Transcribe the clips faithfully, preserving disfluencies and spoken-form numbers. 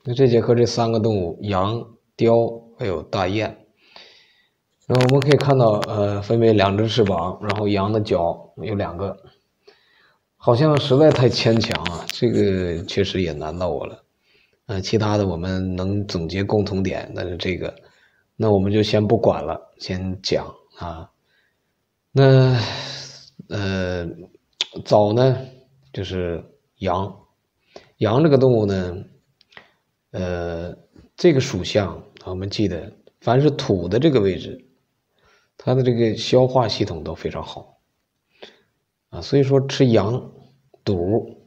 那这节课这三个动物，羊、雕还有大雁。然后我们可以看到，呃，分别两只翅膀，然后羊的脚有两个，好像实在太牵强啊，这个确实也难到我了。呃，其他的我们能总结共同点，但是这个，那我们就先不管了，先讲啊。那呃，早呢就是羊，羊这个动物呢，呃，这个属相我们记得，凡是土的这个位置，它的这个消化系统都非常好啊，所以说吃羊肚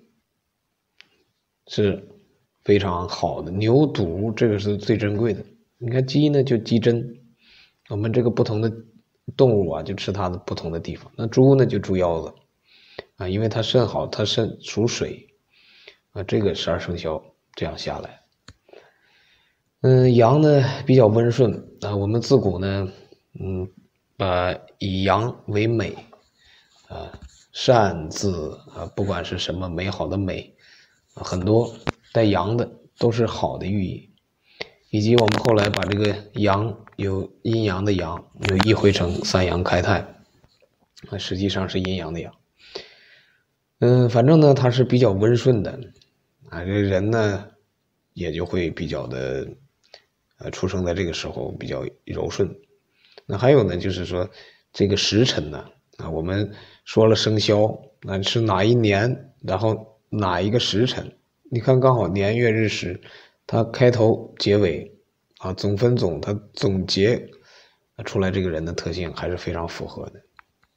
是非常好的，牛肚这个是最珍贵的。你看鸡呢就鸡胗，我们这个不同的动物啊就吃它的不同的地方。那猪呢就猪腰子啊，因为它肾好，它肾属水啊，这个十二生肖这样下来。嗯，羊呢比较温顺啊，我们自古呢，嗯，把以羊为美啊，善字啊，不管是什么美好的美，啊、很多带羊的都是好的寓意，以及我们后来把这个阳有阴阳的阳，有意会成三阳开泰，啊，实际上是阴阳的阳。嗯，反正呢，它是比较温顺的啊，这人呢也就会比较的。呃，出生在这个时候比较柔顺。那还有呢，就是说这个时辰呢，啊，我们说了生肖，那是哪一年，然后哪一个时辰？你看刚好年月日时，它开头结尾啊，总分总，它总结出来这个人的特性还是非常符合的。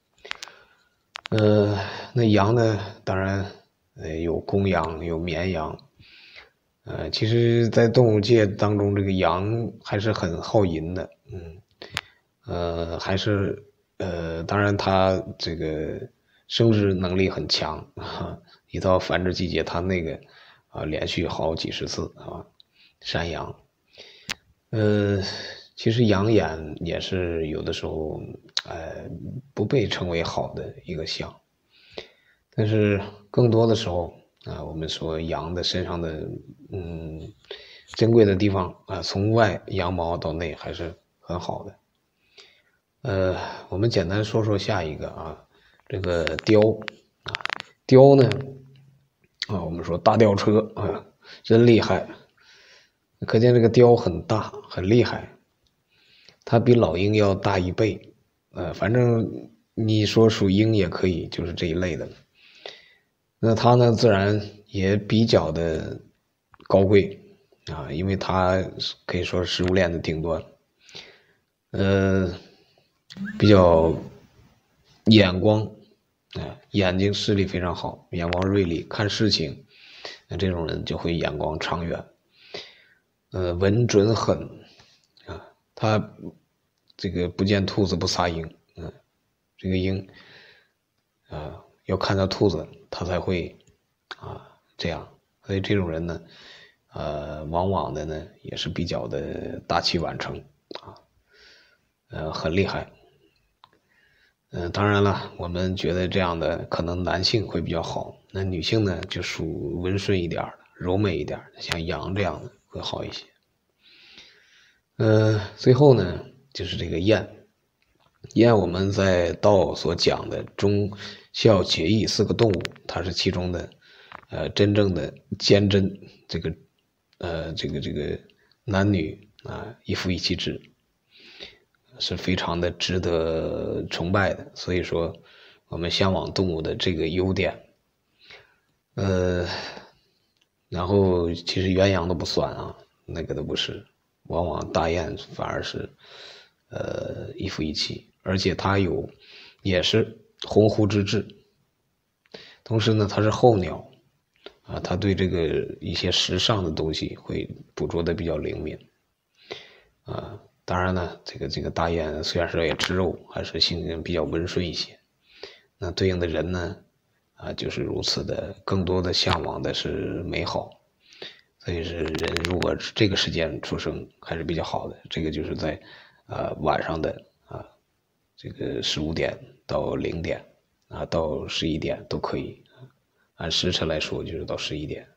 呃，那羊呢，当然呃有公羊，有绵羊。呃，其实，在动物界当中，这个羊还是很好淫的，嗯，呃，还是呃，当然它这个生殖能力很强啊，一到繁殖季节，它那个啊，连续好几十次啊，山羊，呃，其实羊眼也是有的时候，呃，不被称为好的一个相，但是更多的时候。啊，我们说羊的身上的嗯珍贵的地方啊，从外羊毛到内还是很好的。呃，我们简单说说下一个啊，这个雕啊，雕呢啊，我们说大吊车啊，真厉害，可见这个雕很大很厉害，它比老鹰要大一倍。呃，反正你说属鹰也可以，就是这一类的。那它呢，自然也比较的高贵啊，因为它可以说是食物链的顶端，呃，比较眼光，啊，眼睛视力非常好，眼光锐利，看事情，那这种人就会眼光长远，呃，稳准狠啊，他这个不见兔子不撒鹰，嗯，这个鹰啊，要看到兔子，他才会啊这样，所以这种人呢，呃，往往的呢也是比较的大器晚成啊，呃，很厉害。嗯、呃，当然了，我们觉得这样的可能男性会比较好，那女性呢就属温顺一点的，柔美一点的，像羊这样的会好一些。呃，最后呢就是这个雁，雁我们在道所讲的忠孝节义四个动物，它是其中的，呃，真正的坚贞，这个，呃，这个这个男女啊一夫一妻制，是非常的值得崇拜的。所以说，我们向往动物的这个优点，呃，然后其实鸳鸯都不算啊，那个都不是，往往大雁反而是，呃，一夫一妻。而且它有，也是鸿鹄之志，同时呢，它是候鸟，啊，它对这个一些时尚的东西会捕捉的比较灵敏，啊，当然呢，这个这个大雁虽然说也吃肉，还是性情比较温顺一些，那对应的人呢，啊，就是如此的，更多的向往的是美好，所以是人如果这个时间出生还是比较好的，这个就是在，呃，晚上的。这个十五点到零点啊，到十一点都可以，按时辰来说就是到十一点。